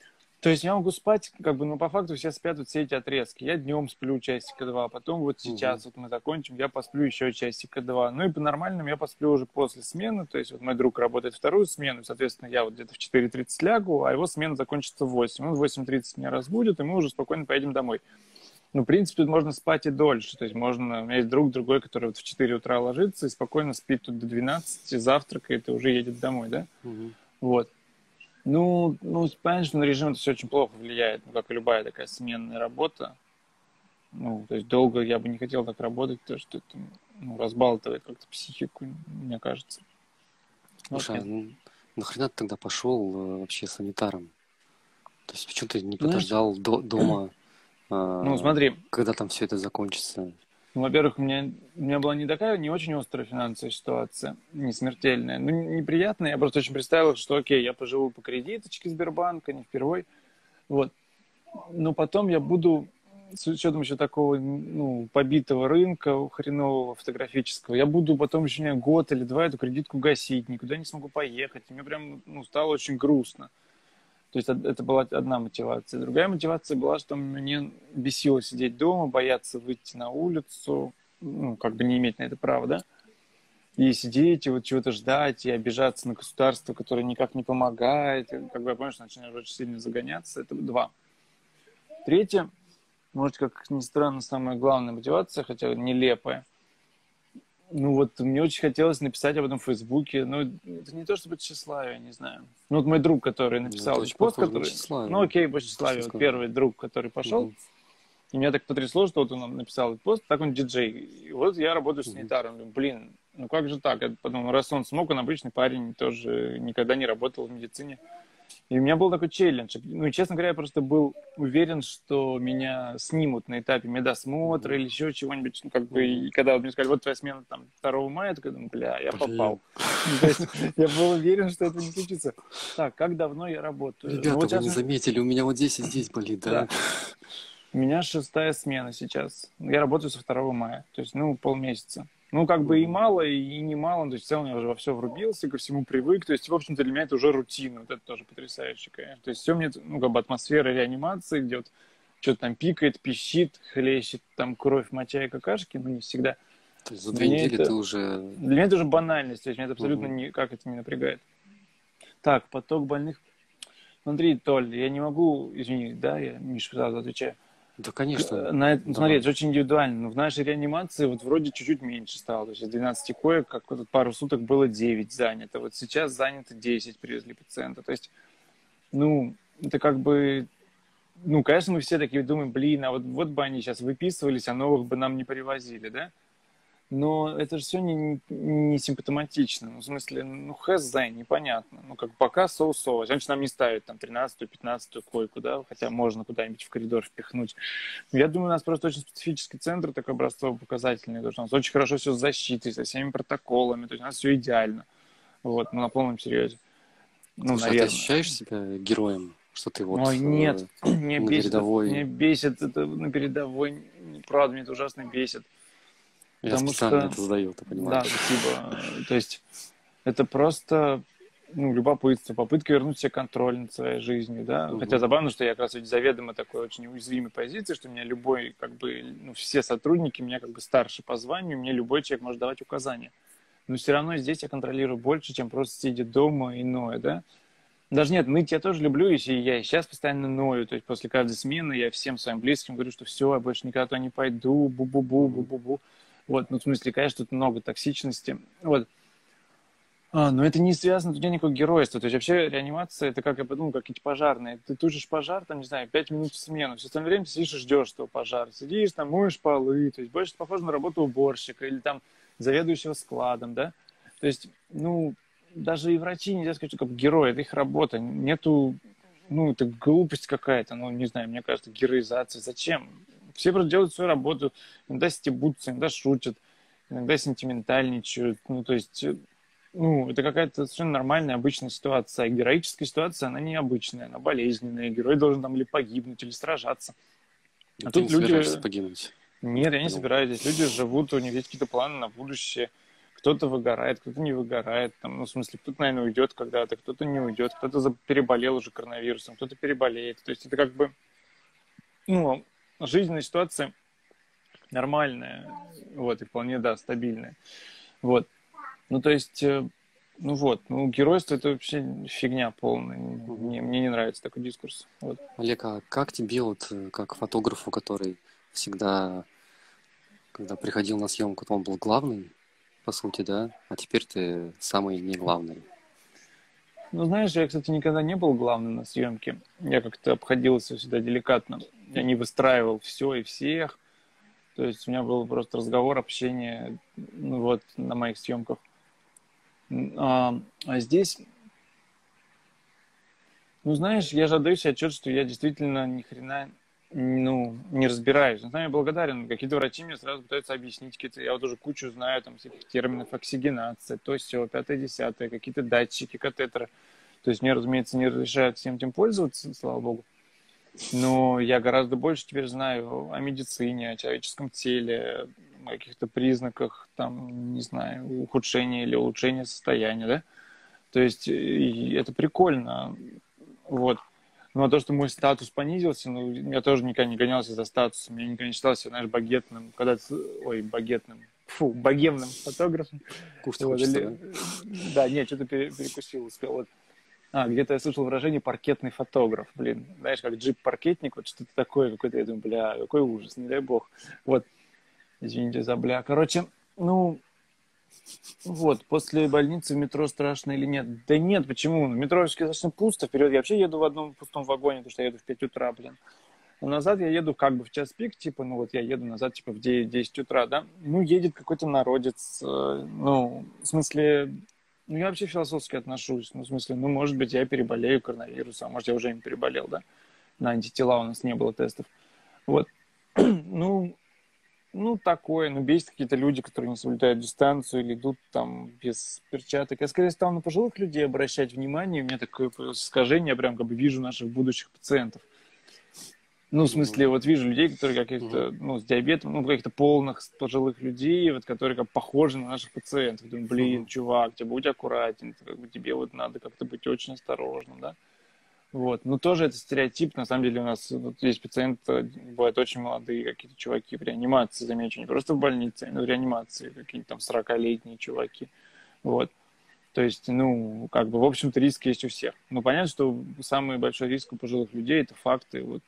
То есть я могу спать, как бы, ну, по факту все спят вот все эти отрезки. Я днем сплю часика-два, потом вот сейчас вот мы закончим, я посплю еще часика-два. Ну и по-нормальному я посплю уже после смены. То есть вот мой друг работает вторую смену, соответственно, я вот где-то в 4:30 лягу, а его смена закончится в 8. Он в 8:30 меня разбудит, и мы уже спокойно поедем домой. Ну, в принципе, тут можно спать и дольше. То есть можно... У меня есть друг другой, который вот в 4 утра ложится и спокойно спит тут до 12, завтракает и уже едет домой, да? Вот. Ну, понимаешь, на режим это все очень плохо влияет, ну, как и любая такая сменная работа. Ну, то есть долго я бы не хотел так работать, потому что это, ну, разбалтывает как-то психику, мне кажется. Слушай, Вот, ну нахрена ты тогда пошел вообще санитаром? То есть почему ты не знаешь, подождал дома, ну, смотри, когда там все это закончится? ну, во-первых, у меня была не такая, не очень острая финансовая ситуация, не смертельная. Ну, неприятная, я просто очень представил, что окей, я поживу по кредиточке Сбербанка, не впервой. Вот. Но потом я буду, с учетом еще такого, ну, побитого рынка, хренового, фотографического, я буду потом еще, не знаю, год или два эту кредитку гасить, никуда не смогу поехать. И мне прям, ну, стало очень грустно. То есть это была одна мотивация. Другая мотивация была, что мне бесило сидеть дома, бояться выйти на улицу, ну, как бы не иметь на это права, да? И сидеть, и вот чего-то ждать, и обижаться на государство, которое никак не помогает. И, как бы, я понял, что начинаешь очень сильно загоняться. Это два. Третье, может, как ни странно, самая главная мотивация, хотя нелепая. Ну вот мне очень хотелось написать об этом в Фейсбуке. Ну, это не то чтобы тщеславие, не знаю. Ну вот мой друг, который написал это этот очень пост, похоже на который... тщеславие. Ну окей, по тщеславию. Вот первый друг, который пошел. И меня так потрясло, что вот он написал этот пост, так он диджей. И вот я работаю санитаром. Думаю, блин, ну как же так? Я подумал, раз он смог, он обычный парень, тоже никогда не работал в медицине. И у меня был такой челлендж. Ну, и, честно говоря, я просто был уверен, что меня снимут на этапе медосмотра или еще чего-нибудь. Ну, как бы, и когда мне сказали, вот твоя смена там 2 мая, я такой думаю, бля, я попал. Ну, то есть я был уверен, что это не случится. Так, как давно я работаю? Ребята, ну, вот вы не заметили, у меня вот здесь и здесь болит, да? У меня 6-я смена сейчас. Я работаю со 2 мая, то есть, ну, полмесяца. Ну, как бы и мало, и не мало. То есть, в целом я уже во все врубился, ко всему привык. То есть, в общем-то, для меня это уже рутина. Вот это тоже потрясающе, конечно. То есть, все мне, ну, как бы атмосфера реанимации, где вот что-то там пикает, пищит, хлещет, там кровь, моча и какашки, но не всегда. То есть, за 2 недели ты уже... Для меня это уже банальность. То есть, меня это абсолютно никак это не напрягает. Так, поток больных. Смотри, Толь, я не могу, извини, да, я, Миша, сразу отвечаю. Да, конечно. Смотри, это очень индивидуально. Но в нашей реанимации вот вроде чуть-чуть меньше стало. То есть из 12 коек, как вот пару суток было 9 занято. Вот сейчас занято 10, привезли пациента. То есть, ну, это как бы... Ну, конечно, мы все такие думаем, блин, а вот бы они сейчас выписывались, а новых бы нам не привозили, да? Но это же все не симптоматично. Ну, в смысле, ну, хз, непонятно. Ну, как пока соу-соу. Значит, нам не ставят там 13-ю, 15-ю койку, да, хотя можно куда-нибудь в коридор впихнуть. Я думаю, у нас просто очень специфический центр, такой образцово-показательный. Потому что у нас очень хорошо все с защитой, со всеми протоколами. То есть у нас все идеально. Вот, ну, на полном серьезе. Ну, слушай, наверное. А ты ощущаешь себя героем? Что ты вот Ой, нет, меня на бесит, передовой? меня бесит это на передовой. Правда, меня это ужасно бесит. Я специально это задаю, ты понимаешь? Да, спасибо. То есть это просто, ну, любопытство, попытка вернуть себе контроль над своей жизнью, да. Хотя забавно, что я как раз ведь заведомо такой очень уязвимой позиции, что меня любой, как бы, ну, все сотрудники меня как бы старше по званию, мне любой человек может давать указания. Но все равно здесь я контролирую больше, чем просто сидя дома и ноя, да. Даже нет, ныть я тоже люблю, и я и сейчас постоянно ною. То есть после каждой смены я всем своим близким говорю, что все, я больше никогда туда не пойду, бу-бу-бу, бу-бу-бу. Вот, ну, в смысле, конечно, тут много токсичности. Вот. Но это не связано, тут нет никакого геройства. То есть вообще реанимация, это как я подумал, как эти пожарные. Ты тушишь пожар, там, не знаю, 5 минут в смену. Все остальное время ты сидишь и ждешь этого пожара. Сидишь, там, моешь полы. То есть больше похоже на работу уборщика или там заведующего складом, да. То есть, ну, даже и врачи нельзя сказать, что как герои, это их работа. Нету, ну, это глупость какая-то, ну, не знаю, мне кажется, героизация. Зачем? Все просто делают свою работу, иногда стебутся, иногда шутят, иногда сентиментальничают. Ну, то есть, ну, это какая-то совершенно нормальная, обычная ситуация. А героическая ситуация, она необычная, она болезненная. Герой должен там или погибнуть, или сражаться. А ты не собираешься погибнуть? Нет, я не собираюсь. Здесь люди живут, у них есть какие-то планы на будущее. кто-то выгорает, кто-то не выгорает. Там, ну, в смысле, кто-то, наверное, уйдет когда-то, кто-то не уйдет, кто-то переболел уже коронавирусом, кто-то переболеет. То есть это как бы, ну, жизненная ситуация нормальная, вот, и вполне, да, стабильная. Вот. Ну, то есть, ну вот, ну, геройство это вообще фигня полная. Мне не нравится такой дискурс. Вот. Олег, а как тебе, вот, как фотографу, который всегда, когда приходил на съемку, то он был главный, по сути, да? А теперь ты самый не главный. Ну, знаешь, я, кстати, никогда не был главным на съемке. Я как-то обходился всегда деликатно. Я не выстраивал все и всех. То есть у меня был просто разговор, общение, ну, вот, на моих съемках. А здесь, ну, знаешь, я же отдаю себе отчет, что я действительно ни хрена, ну, не разбираюсь. Но я благодарен. Какие-то врачи мне сразу пытаются объяснить какие-то, я вот уже кучу знаю там всяких терминов, оксигенация, то все, пятое, десятое, какие-то датчики, катетеры. То есть мне, разумеется, не разрешают всем этим пользоваться, слава богу. Но я гораздо больше теперь знаю о медицине, о человеческом теле, о каких-то признаках, там, не знаю, ухудшения или улучшения состояния, да? То есть это прикольно, вот. Ну, а то, что мой статус понизился, ну, я тоже никогда не гонялся за статусом, я никогда не считал себя, знаешь, багетным, богемным фотографом. Кушать Вот, хочется, или... Да, нет, что-то перекусил, сказал, вот. Где-то я слышал выражение «паркетный фотограф». Блин, знаешь, как джип-паркетник, вот что-то такое какое-то. Я думаю, бля, какой ужас, не дай бог. Вот, извините за бля. Короче, ну, вот, после больницы в метро страшно или нет? Да нет, почему? В метро достаточно пусто. Вперед я вообще еду в одном пустом вагоне, потому что я еду в 5 утра, блин. Но назад я еду как бы в час пик, типа, ну вот я еду назад типа в 9-10 утра, да? Ну, едет какой-то народец, ну, в смысле... Ну, я вообще философски отношусь. Ну, в смысле, ну, может быть, я переболею коронавирусом, а может, я уже им переболел, да? На антитела у нас не было тестов. Вот. Ну, такое. Ну, бесит какие-то люди, которые не соблюдают дистанцию или идут там без перчаток. Я, скорее, стал на пожилых людей обращать внимание. У меня такое искажение, я прям как бы вижу наших будущих пациентов. Ну, в смысле, вот вижу людей, которые каких-то, ну, с диабетом, ну, каких-то полных пожилых людей, вот, которые как похожи на наших пациентов. Думаю, блин, чувак, тебе будь аккуратен, как бы тебе вот надо как-то быть очень осторожным, да. Вот. Но тоже это стереотип. На самом деле у нас вот есть пациенты, бывают очень молодые какие-то чуваки в реанимации, замечу, не просто в больнице, но в реанимации, какие-то там 40-летние чуваки. Вот. То есть, ну, как бы, в общем-то, риск есть у всех. Но понятно, что самый большой риск у пожилых людей – это факты. Вот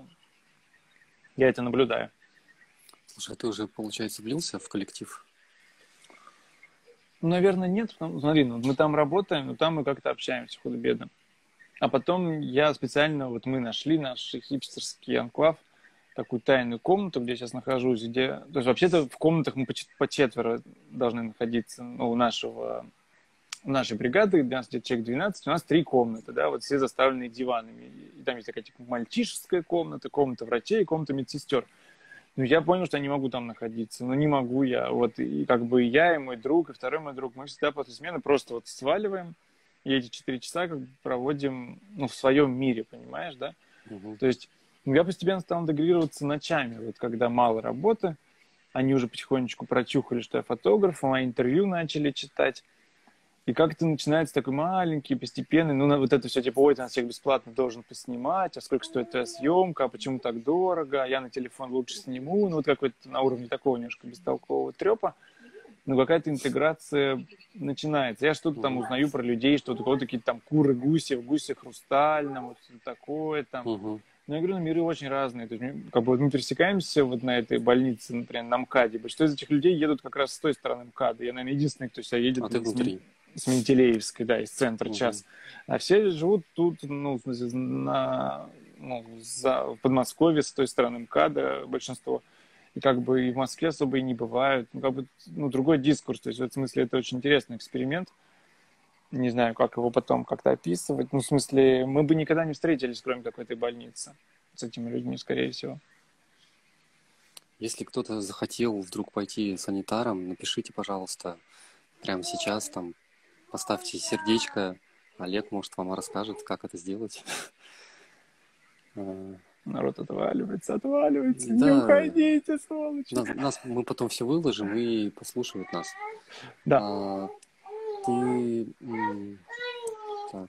я это наблюдаю. Слушай, а ты уже, получается, влился в коллектив? Ну, наверное, нет. Смотри, ну, мы там работаем, но там мы как-то общаемся худо-бедно. А потом я специально, вот мы нашли наш хипстерский анклав, такую тайную комнату, где я сейчас нахожусь, где... То есть, вообще-то в комнатах мы по четверо должны находиться, ну, у нашей бригады, у нас где-то человек 12, у нас 3 комнаты, да, вот все заставленные диванами. И там есть такая типа мальчишеская комната, комната врачей, комната медсестер. Ну, я понял, что я не могу там находиться, но не могу я. Вот, и как бы я, и мой друг, и второй мой друг, мы всегда после смены просто вот сваливаем, и эти 4 часа как бы проводим, ну, в своем мире, понимаешь, да? То есть я постепенно стал интегрироваться ночами, вот когда мало работы, они уже потихонечку прочухали, что я фотограф, мои интервью начали читать. И как-то начинается такой маленький, постепенный, ну, вот это все, типа, ой, ты нас всех бесплатно должен поснимать, а сколько стоит твоя съемка, а почему так дорого, а я на телефон лучше сниму, ну, вот какой-то на уровне такого немножко бестолкового трепа, ну, какая-то интеграция начинается. Я что-то там узнаю про людей, что у кого-то какие-то там куры, гуси, в гусе хрустальном, вот такое там. Но я говорю, ну, миры очень разные. То есть, как бы мы пересекаемся вот на этой больнице, например, на МКАДе. Большинство из этих людей едут как раз с той стороны МКАДа. Я, наверное, единственный, кто себя едет с Менделеевской, да, из центра час. А все живут тут, ну, в смысле, в Подмосковье, с той стороны МКАДа большинство. И как бы и в Москве особо и не бывают. Ну, как бы, ну, другой дискурс. То есть в этом смысле это очень интересный эксперимент. Не знаю, как его потом как-то описывать. Ну, в смысле, мы бы никогда не встретились, кроме как в этой больницы, с этими людьми, скорее всего. Если кто-то захотел вдруг пойти санитаром, напишите, пожалуйста, прямо сейчас там, поставьте сердечко. Олег, может, вам расскажет, как это сделать. Народ отваливается, не Да, уходите, сволочи. мы потом все выложим и послушают нас. Да. Ты, так,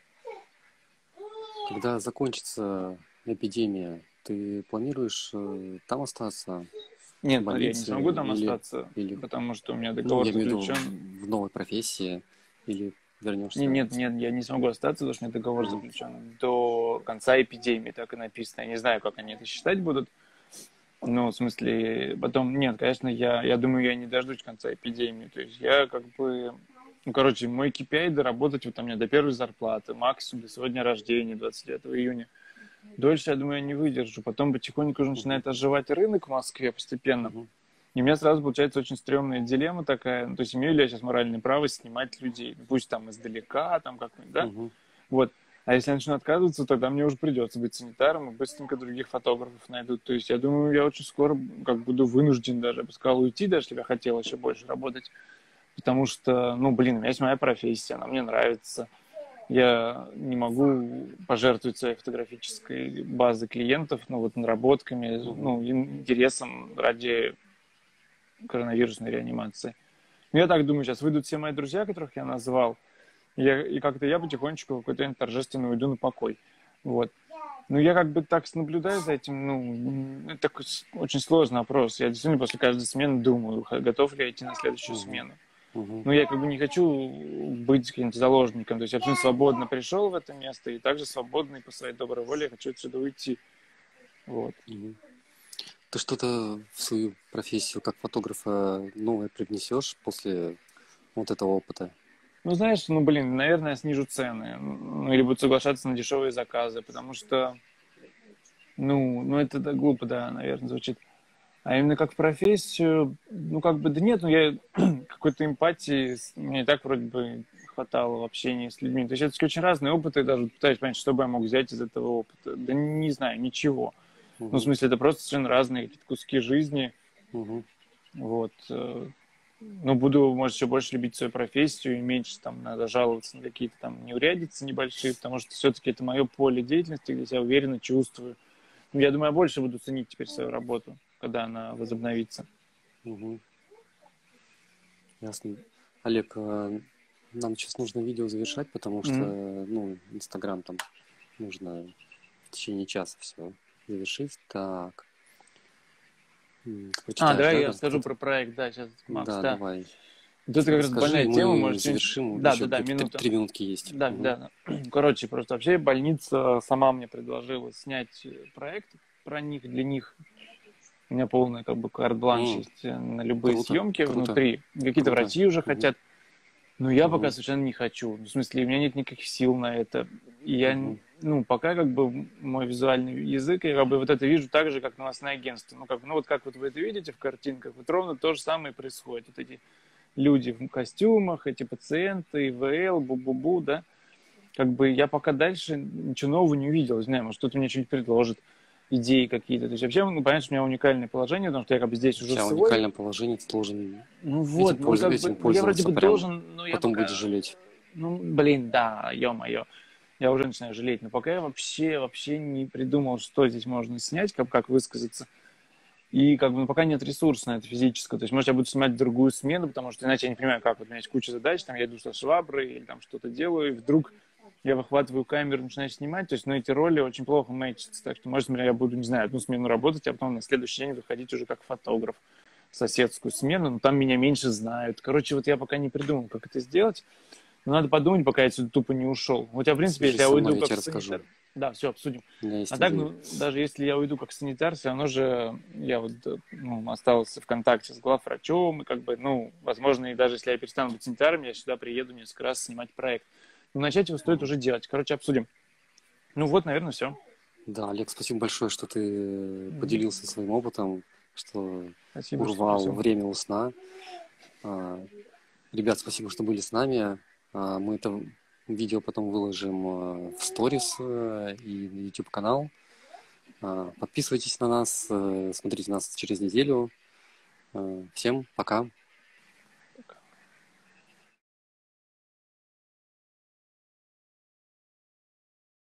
когда закончится эпидемия, ты планируешь там остаться, в Нет, я не больнице, смогу там или, остаться, потому что у меня ну, договор я имею в виду заключен. в новой профессии, или вернешься? Нет, я не смогу остаться, потому что у меня договор заключен до конца эпидемии, так и написано. Я не знаю, как они это считать будут. Ну, в смысле, потом, нет, конечно, я думаю, я не дождусь конца эпидемии. То есть я как бы, ну, короче, мой KPI доработать вот у меня до первой зарплаты, максимум до сегодня рождения, 29 июня. Дольше, я думаю, я не выдержу. Потом потихоньку уже начинает оживать рынок в Москве постепенно. И у меня сразу получается очень стрёмная дилемма такая. Ну, то есть имею ли я сейчас моральное право снимать людей? Пусть там издалека, там как-нибудь, да? Вот. А если я начну отказываться, тогда мне уже придется быть санитаром, и быстренько других фотографов найдут. То есть я думаю, я очень скоро как буду вынужден даже, я бы сказал, уйти, даже если бы я хотел еще больше работать. Потому что, ну, блин, у меня есть моя профессия, она мне нравится. Я не могу пожертвовать своей фотографической базой клиентов, ну, вот наработками, ну, интересом ради коронавирусной реанимации. Но я так думаю, сейчас выйдут все мои друзья, которых я назвал, и как-то я потихонечку какой-то торжественно уйду на покой. Вот. Ну, я как бы так наблюдаю за этим, ну, это такой очень сложный вопрос. Я действительно после каждой смены думаю, готов ли я идти на следующую смену. Ну, я как бы не хочу быть каким-то заложником. То есть я абсолютно свободно пришел в это место, и также свободно и по своей доброй воле я хочу отсюда уйти. Вот. Ты что-то в свою профессию как фотографа новое привнесешь после вот этого опыта? Ну, знаешь, ну, блин, наверное, я снижу цены. Ну, или буду соглашаться на дешевые заказы, потому что, ну это да, глупо, да, наверное, звучит. А именно как профессию, ну, как бы, да нет, ну, я какой-то эмпатии, мне и так вроде бы хватало в общении с людьми. То есть это очень разные опыты, я даже пытаюсь понять, что бы я мог взять из этого опыта. Да не знаю, ничего. Ну, в смысле, это просто совершенно разные какие-то куски жизни. Вот. Ну, буду, может, еще больше любить свою профессию и меньше там надо жаловаться на какие-то там неурядицы небольшие, потому что все-таки это мое поле деятельности, где я уверенно чувствую. Ну, я думаю, я больше буду ценить теперь свою работу, когда она возобновится. Ясно. Олег, нам сейчас нужно видео завершать, потому что, ну, Инстаграм там нужно в течение часа все завершить. Так. Давай я расскажу про проект, да, сейчас, Макс, да. Давай. Вот это как раз больная тема, может... завершим, да, еще минута. 3 минутки есть. Да. Короче, просто вообще больница сама мне предложила снять проект про них, для них. У меня полный как бы карт-бланш есть на любые съемки внутри. Какие-то врачи уже хотят. Но я пока совершенно не хочу. В смысле, у меня нет никаких сил на это. И я, ну, пока как бы мой визуальный язык, я как бы вот это вижу так же, как новостное агентство. Ну, как вот вы это видите в картинках, вот ровно то же самое происходит. Вот эти люди в костюмах, эти пациенты, ИВЛ, бу-бу-бу, да. Как бы я пока дальше ничего нового не увидел. Не знаю, может, кто-то мне что-нибудь предложит, идеи какие-то. То есть вообще, ну, понятно, что у меня уникальное положение, потому что я как бы здесь уже свой. Уникальное положение, ты должен этим пользоваться, я вроде бы должен, но я потом пока... будешь жалеть. Ну, блин, да, ё-моё. Я уже начинаю жалеть, но пока я вообще не придумал, что здесь можно снять, как высказаться. И как бы пока нет ресурса на это физического. То есть, может, я буду снимать другую смену, потому что иначе я не понимаю, как. Вот у меня есть куча задач, там я иду со шваброй или там что-то делаю, и вдруг я выхватываю камеру, начинаю снимать. То есть, ну, эти роли очень плохо мэчатся. Так что, может, например, я буду, не знаю, одну смену работать, а потом на следующий день выходить уже как фотограф в соседскую смену, но там меня меньше знают. Короче, вот я пока не придумал, как это сделать. Но надо подумать, пока я отсюда тупо не ушел. Вот я, в принципе, если я уйду как санитар... Да, все, обсудим. А так, ну, даже если я уйду как санитар, все равно же я вот, ну, остался в контакте с главврачом, и как бы, ну, возможно, и даже если я перестану быть санитаром, я сюда приеду несколько раз снимать проект. Но начать его стоит уже делать. Короче, обсудим. Ну вот, наверное, все. Да, Олег, спасибо большое, что ты поделился своим опытом, что урвал время у сна. Ребят, спасибо, что были с нами. Мы это видео потом выложим в сторис и на YouTube-канал. Подписывайтесь на нас, смотрите нас через неделю. Всем пока.